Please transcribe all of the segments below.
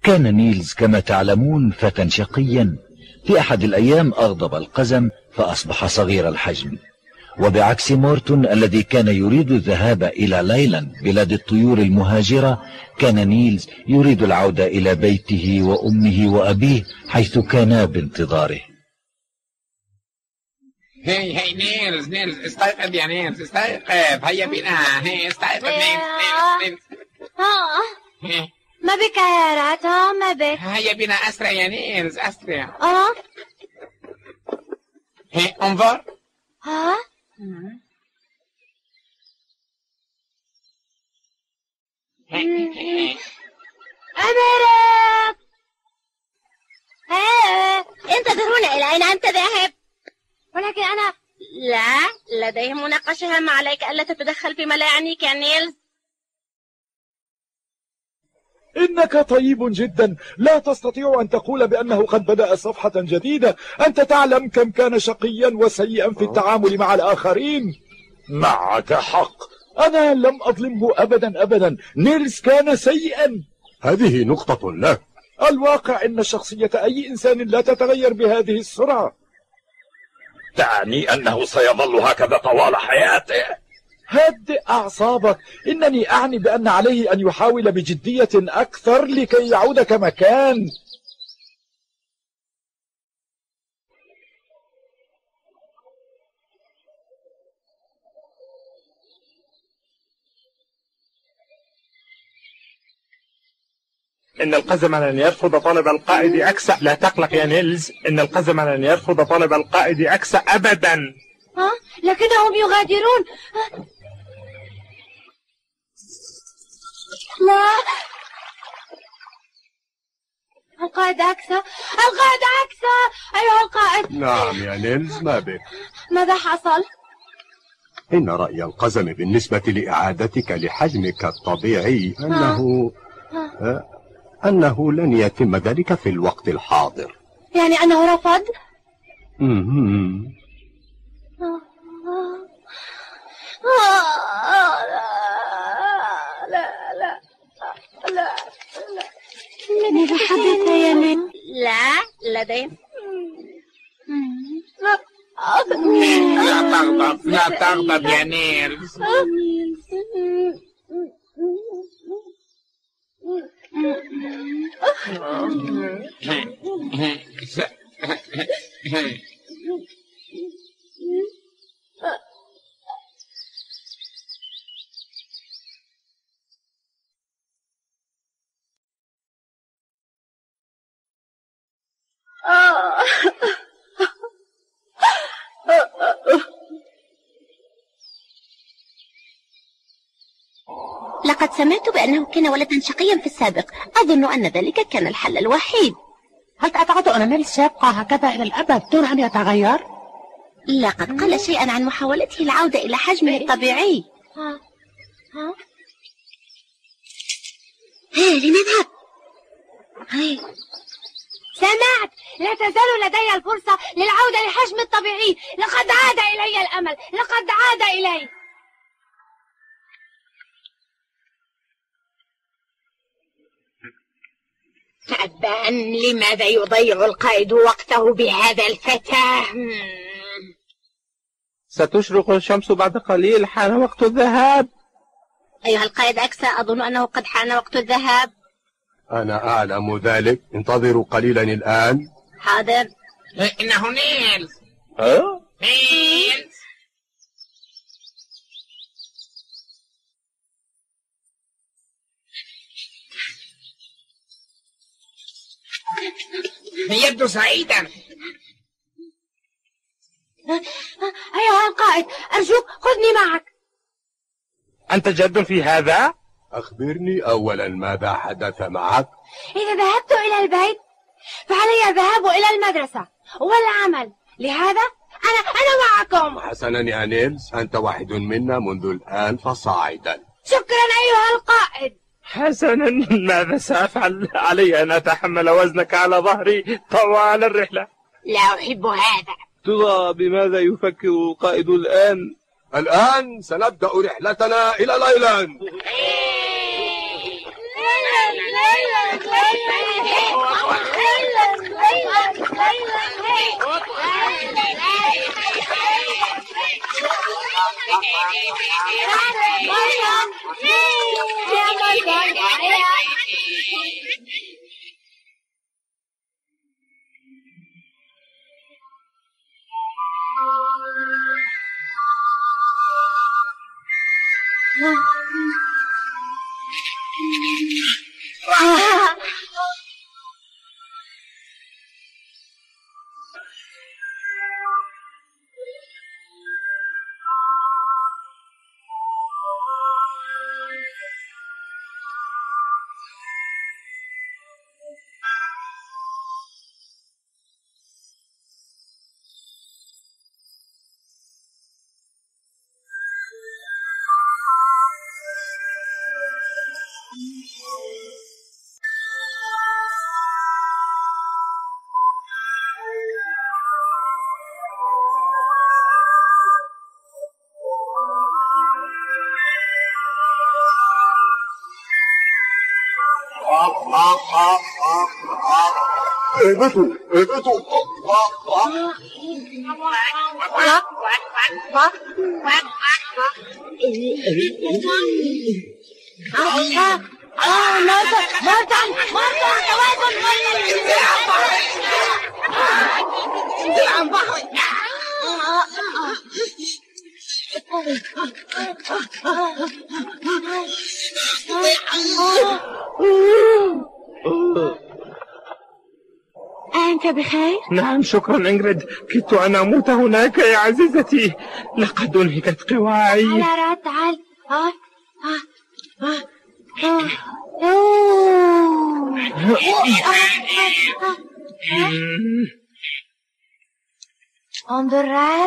كان نيلز كما تعلمون فتى شقيا. في أحد الأيام أغضب القزم فأصبح صغير الحجم، وبعكس مورتون الذي كان يريد الذهاب إلى ليلاند بلاد الطيور المهاجرة، كان نيلز يريد العودة إلى بيته وأمه وأبيه حيث كانا بانتظاره. هي نيلز استيقظ يا نيلز، استيقظ، هيا بنا، هي استيقظ نيلز. ما بك يا راتا؟ ما بك؟ هيا بنا أسرع يا نيلز، أسرع. هي انظر. أميرة، انتظرونا إلى أين أنت ذاهب؟ ولكن أنا لا، لديهم مناقشة هامة، عليك ألا تتدخل فيما لا يعنيك يا نيلز. إنك طيب جدا، لا تستطيع أن تقول بأنه قد بدأ صفحة جديدة. أنت تعلم كم كان شقيا وسيئا في التعامل مع الآخرين. معك حق، أنا لم أظلمه أبدا. نيلز كان سيئا. هذه نقطة له. الواقع إن شخصية أي إنسان لا تتغير بهذه السرعة. تعني أنه سيظل هكذا طوال حياته؟ هدئ أعصابك، إنني أعني بأن عليه أن يحاول بجدية أكثر لكي يعود كما كان. إن القزم لن يرفض طلب القائد أكسأ. لا تقلق يا نيلز، إن القزم لن يرفض طلب القائد أكسأ أبدا. لكنهم يغادرون. لا، القائد أكسأ، أيها القائد. نعم يا نيلز، ما بك؟ ماذا حصل؟ إن رأي القزم بالنسبة لإعادتك لحجمك الطبيعي أنه لن يتم ذلك في الوقت الحاضر. يعني أنه رفض؟ لا. ماذا حدث يا من؟ لا لديهم. لا تغضب يا نيلز. لقد سمعت بأنه كان ولدا شقيا في السابق، أظن أن ذلك كان الحل الوحيد. هل تعتقد أن نيلز سيبقى هكذا إلى الأبد دون أن يتغير؟ لقد قال شيئا عن محاولته العودة إلى حجمه الطبيعي. لنذهب. سمعت، لا تزال لدي الفرصة للعودة لحجم الطبيعي. لقد عاد إلي الأمل، لقد عاد إلي. أبا، لماذا يضيع القائد وقته بهذا الفتى؟ ستشرق الشمس بعد قليل، حان وقت الذهاب. أيها القائد أكسأ، أظن أنه قد حان وقت الذهاب. أنا أعلم ذلك، انتظروا قليلا الآن. حاضر. إنه نيلز. نيلز. يبدو سعيدا. أيها القائد، أرجوك خذني معك. أنت جد في هذا؟ أخبرني أولا، ماذا حدث معك؟ إذا ذهبت إلى البيت فعلي الذهاب إلى المدرسة والعمل، لهذا أنا معكم. حسنا يا نيلز، أنت واحد منا منذ الآن فصاعدا. شكرا أيها القائد. حسنا، ماذا سأفعل؟ علي أن أتحمل وزنك على ظهري طوال الرحلة. لا أحب هذا. ترى بماذا يفكر القائد الآن؟ الآن سنبدأ رحلتنا إلى ليلاند. اهبطوا اهبطوا. أنت بخير؟ نعم شكرا إنجريد، كدت أن أموت هناك يا عزيزتي، لقد أنهكت قواعي. على رد تعال. انظر راد.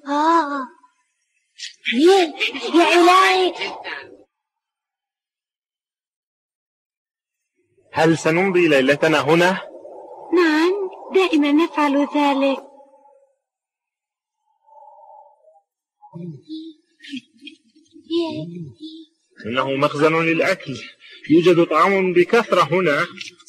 يا إلهي. هل سنمضي ليلتنا هنا؟ نعم دائما نفعل ذلك. إنه مخزن للأكل، يوجد طعام بكثرة هنا.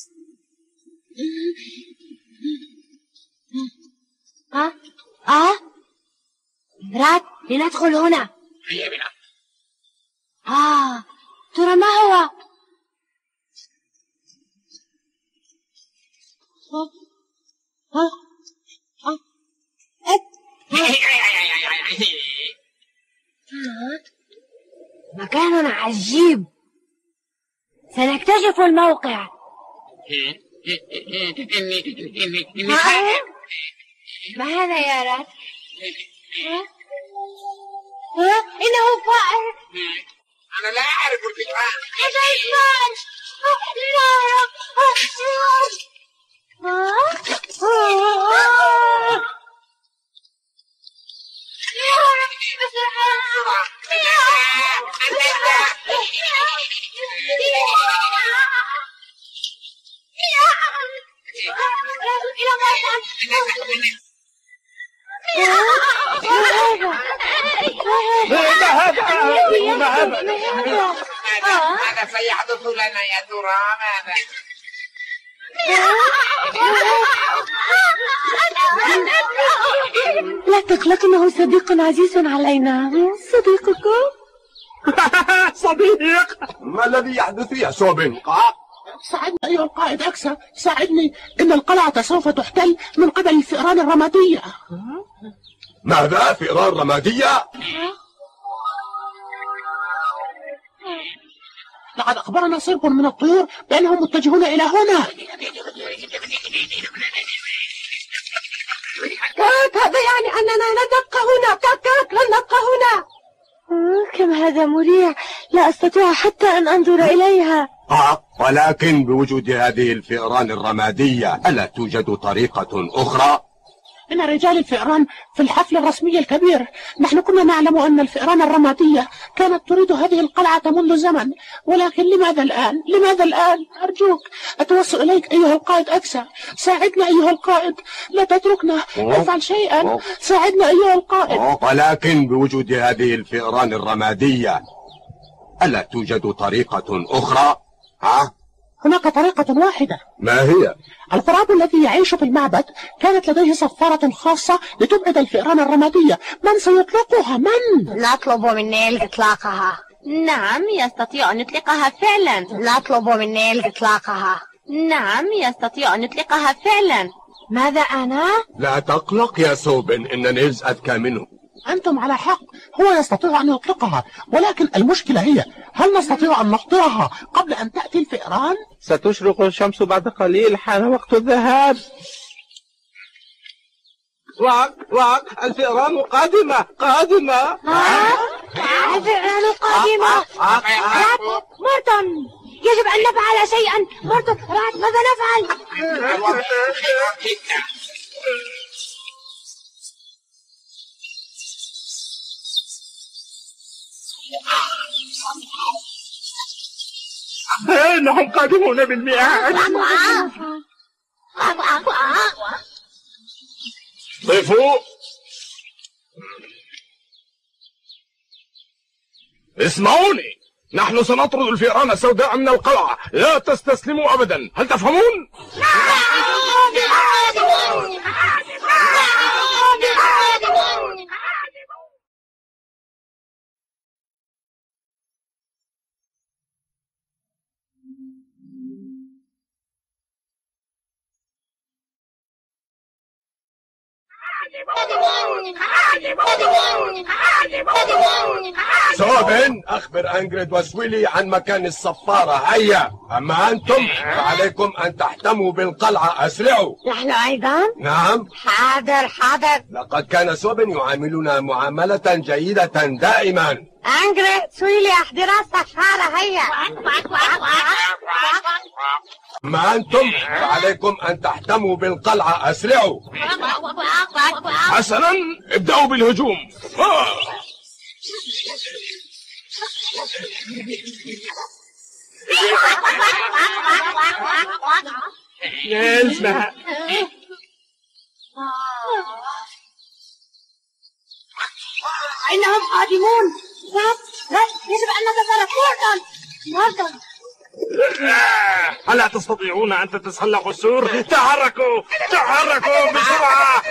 راد لندخل هنا. ترى ما هو؟ مكان عجيب، سنكتشف الموقع. ما هذا يا رات؟ إنه فأر. أنا لا أعرف الفكرة. ماذا سيحدث لنا يا ترى؟ ماذا؟ لا تقلق، إنه صديق عزيز علينا. صديقكم؟ صديق. ما الذي يحدث يا سوبن؟ ساعدني أيها القائد أكسا، ساعدني، إن القلعة سوف تحتل من قبل الفئران الرمادية. ماذا؟ فئران رمادية؟ لقد أخبرنا صرب من الطيور بأنهم متجهون إلى هنا. هذا يعني أننا لن نبقى هنا. لن نبقى هنا. كم هذا مريع، لا أستطيع حتى أن أنظر إليها. ولكن بوجود هذه الفئران الرمادية ألا توجد طريقة أخرى؟ إن رجال الفئران في الحفل الرسمي الكبير، نحن كنا نعلم أن الفئران الرمادية كانت تريد هذه القلعة منذ زمن، ولكن لماذا الآن؟ لماذا الآن؟ أرجوك أتوسل إليك أيها القائد أكسا، ساعدنا أيها القائد، لا تتركنا، افعل شيئا، ساعدنا أيها القائد. ولكن بوجود هذه الفئران الرمادية ألا توجد طريقة أخرى؟ هناك طريقة واحدة. ما هي؟ الغراب الذي يعيش في المعبد كانت لديه صفارة خاصة لتبعد الفئران الرمادية. من سيطلقها؟ من؟ نطلب من نيل إطلاقها. نعم يستطيع أن يطلقها فعلا. نطلب من نيل إطلاقها. نعم يستطيع أن يطلقها فعلا. ماذا أنا؟ لا تقلق يا سوبن، إن نيلز أذكى منه. أنتم على حق، هو يستطيع أن يطلقها، ولكن المشكلة هي هل نستطيع أن نقطعها قبل أن تأتي الفئران؟ ستشرق الشمس بعد قليل، حان وقت الذهاب. وق الفئران قادمة. الفئران قادمة. مورتون، يجب أن نفعل شيئا. مورتون، رات، ماذا نفعل؟ إنهم قادمون بالمئات. ضيفوا، اسمعوني، نحن سنطرد الفئران السوداء من القلعة، لا تستسلموا أبدا، هل تفهمون؟ سوبن، أخبر أنجريد وسويلي عن مكان الصفارة. هيا. أما أنتم فعليكم أن تحتموا بالقلعة. أسرعوا. نحن أيضا؟ نعم. حاضر. لقد كان سوبن يعاملنا معاملة جيدة دائما. أنجريد، سويلي، أحضرا الصفارة. هيا. أما أنتم فعليكم أن تحتموا بالقلعة. أسرعوا. حسنا، ابدأوا بالهجوم. اسمع، إنهم قادمون. يجب أن نتصرف. مورتون. ألا تستطيعون أن تتسلقوا السور؟ تحركوا بسرعة.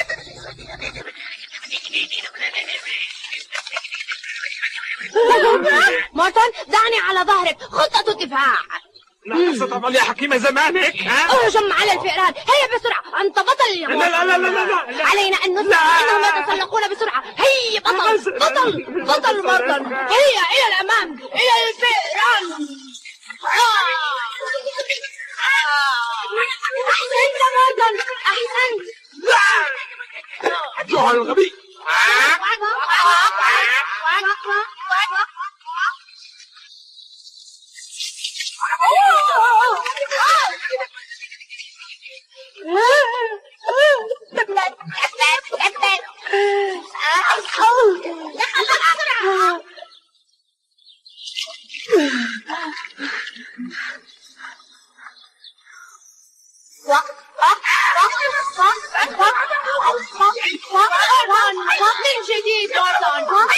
مورتون، دعني على ظهرك. خطة دفاع. ماذا ستفعل يا حكيم زمانك؟ اهجم على الفئران. هيا بسرعة، أنت بطل يا مورتون. لا. علينا أن نسرع. إنهم يتسلقون بسرعة. هيا بطل مورتون. هيا إلى الأمام، إلى الفئران. أحسنت مورتون، أحسنت. أيها الغبي. من جديد مورتون.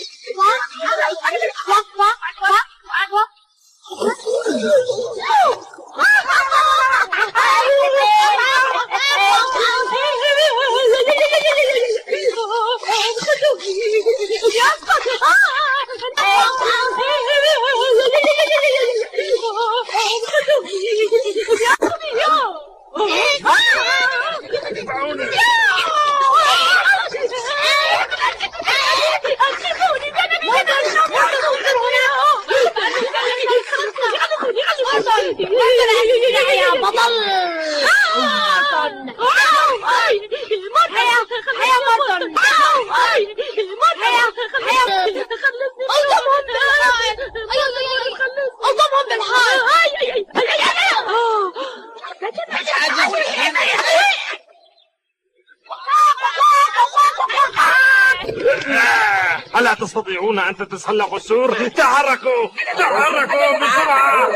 ألا تستطيعون أن تتسلقوا السور؟ تحركوا بسرعة.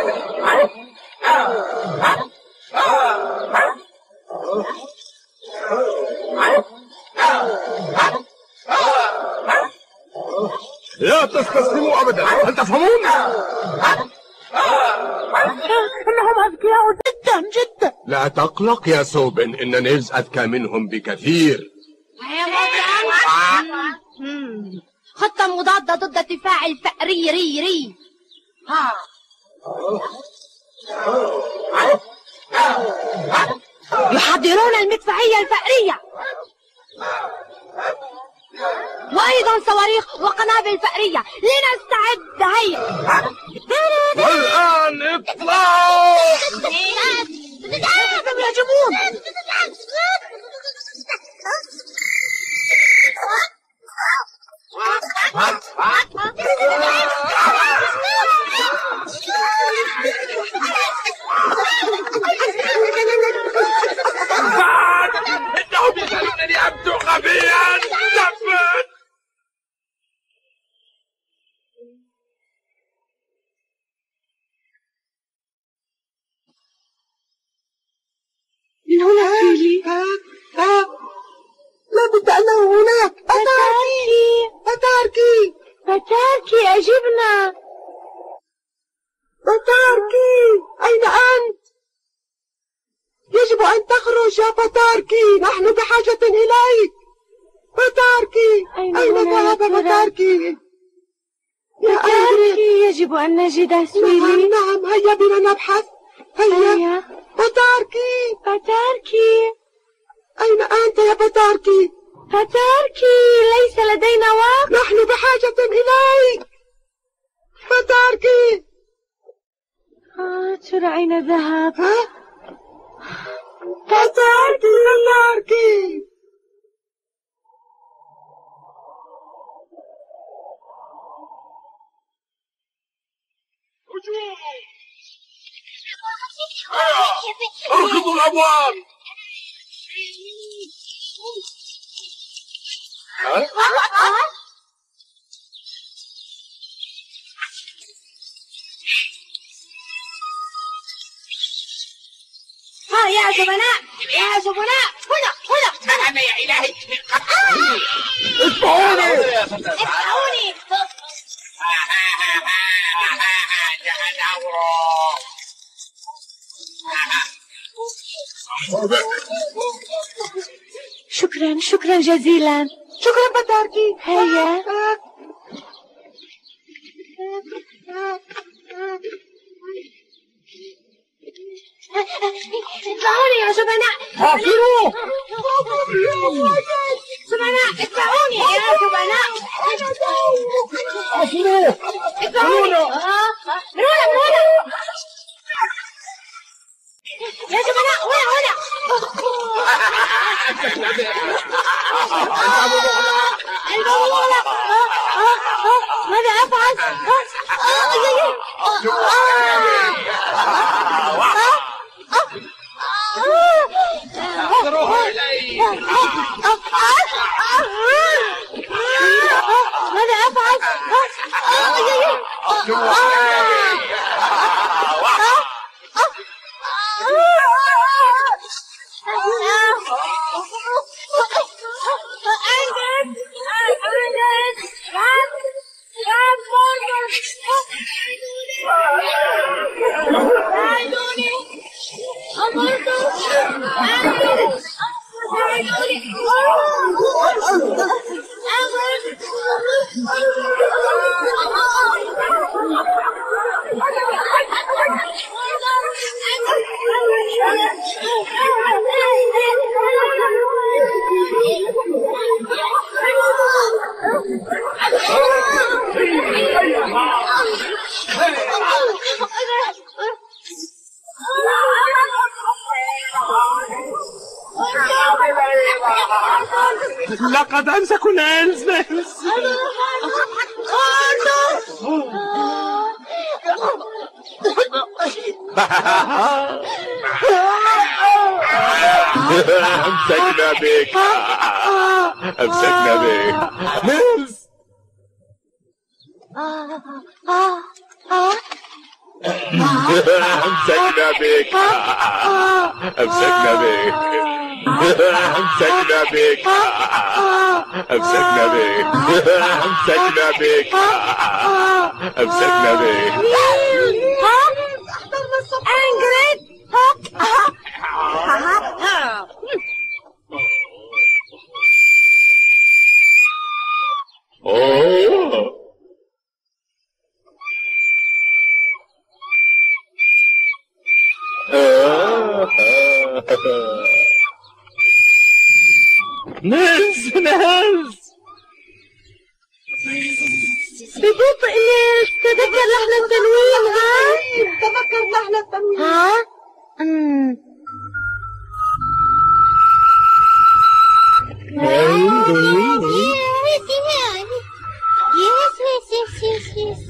لا تستسلموا أبدا، هل تفهمون؟ إنهم أذكياء جدا. لا تقلق يا سوبن، إن نيلز أذكى منهم بكثير. خطة مضادة ضد الدفاع الفأري. يحضرون المدفعية الفأرية. وأيضا صواريخ وقنابل فأرية. لنستعد. هيا. والآن اطلعوا. يهجمون. إنهم يجعلونني أبدو غبيا. ثبت. من هنا فيلي؟ لابد أنه هناك. بطاركي أجبنا. بطاركي أين أنت؟ يجب أن تخرج يا بطاركي، نحن بحاجة إليك. بطاركي أين ذهب بطاركي؟ يا بطاركي يجب أن نجد سويلي. نعم هيا بنا نبحث. هيا. بطاركي أين أنت يا بطاركي؟ بطاركي ليس لدينا وقت. نحن بحاجة إليك. بطاركي. ترى أين ذهب؟ بطاركي. اركضوا الأبواب. يا زبناء هنا. أنا يا إلهي. اتبعوني. شكرا جزيلا. شكرا بطاركي. هيا. اتبعوني يا زبناء. حاصروه. زبناء اتبعوني يا زبناء. حاصروه. اتبعوني. من هنا. يا زبناء هنا. الباب مغلق. ماذا أفعل؟ احضروه إلي. ماذا أفعل؟ لقد أمسكوا نيلز. أمسكنا بك. نيلز. أمسكنا بك. نيلز. ببطء نيلز، تذكر لحن التنوين. ها تذكر لحن التنوين. ها yes.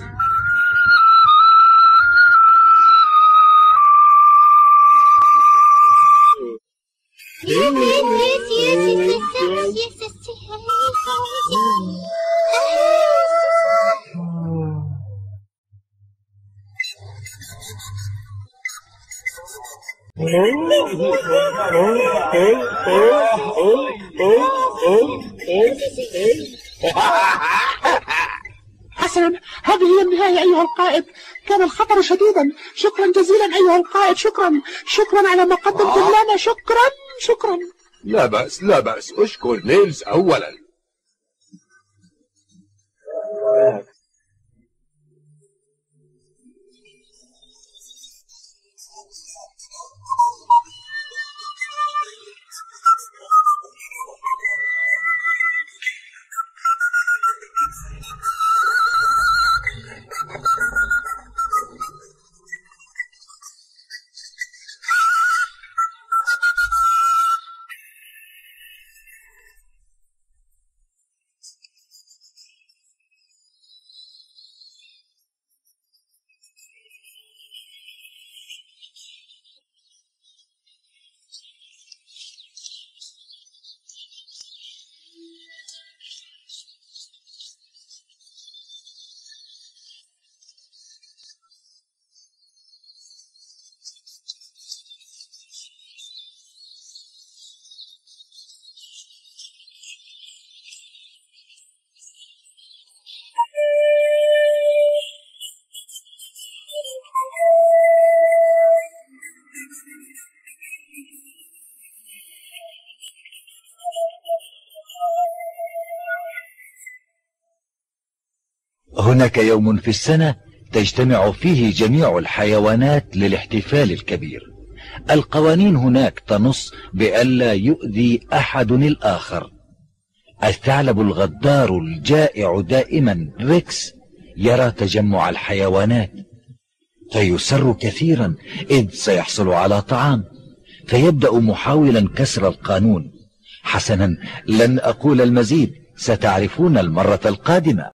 حسنا، هذه هي النهاية أيها القائد. كان الخطر شديدا. شكرا جزيلا أيها القائد. شكرا على ما قدمتم لنا. شكرا. لا بأس اشكر نيلز أولا. هناك يوم في السنة تجتمع فيه جميع الحيوانات للاحتفال الكبير. القوانين هناك تنص بألا يؤذي أحد الآخر. الثعلب الغدار الجائع دائما ريكس يرى تجمع الحيوانات فيسر كثيرا إذ سيحصل على طعام، فيبدأ محاولا كسر القانون. حسنا، لن أقول المزيد، ستعرفون المرة القادمة.